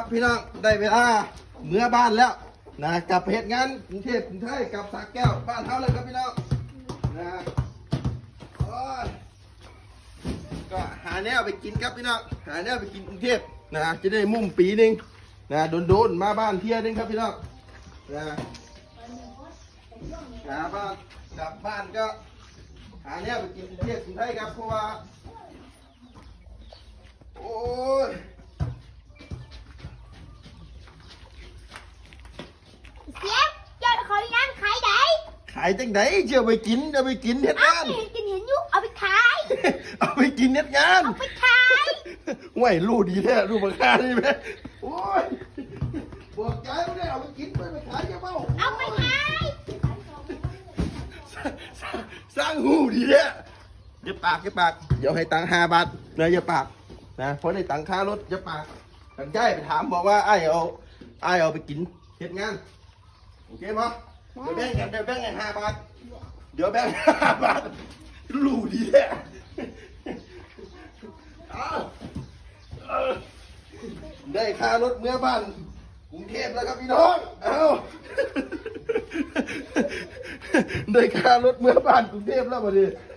พี่น้องได้เวลาเมื่อบ้านแล้วนะกลับเหตุงานกรุงเทพกรุงไทยกับสระแก้วบ้านเท่าเลยครับพี่น้องนะก็หาแนวไปกินครับพี่น้องหาแนวไปกินกรุงเทพนะจะได้มุ่งปีหนึ่งนะโดนมาบ้านเที่ยนึงครับพี่น้องนะหาบ้านกลับบ้านก็หาแนวไปกินกรุงเทพกรุงไทยครับเพราะว่าโอ้ยเสียเจ้าขอร้านขายไหนขายจังไหนเชื่อไปกินจะไปกินเฮ็ดงานกินเห็นยุเอาไปขายเอาไปกินเฮ็ดงานเอาไปขายห่วยรู้ดีแท้รู้ราคาดีไหมโอ้ยบอกใจไม่ได้เอาไปกินไปขายแค่เมาเอาไปขายสร้างหูดีแท้อย่าปากเดี๋ยวให้ตังค์5 บาทนะอย่าปากนะเพราะได้ตังค่ารถอย่าปากทางใจไปถามบอกว่าไอ้เอาไปกินเฮ็ดงานโอเคปะเดี๋ยวแบ่งกัน5 บาทเดี๋ยวแบ่ง5 บาทรู้ดีแท้ได้ค่ารถเมื่อบ้านกรุงเทพแล้วครับพี่น้องเอาได้ค่ารถเมื่อบ้านกรุงเทพแล้วมาดิ